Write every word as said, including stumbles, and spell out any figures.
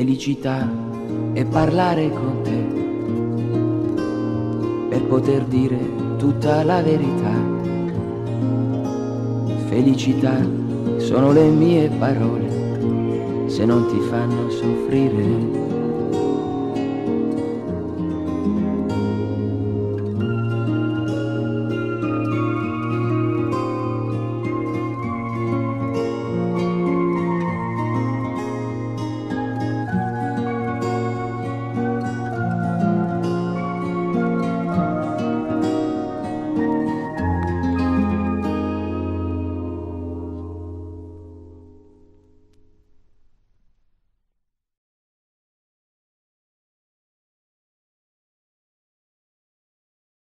felicità è parlare con te, per poter dire tutta la verità. Felicità sono le mie parole, se non ti fanno soffrire.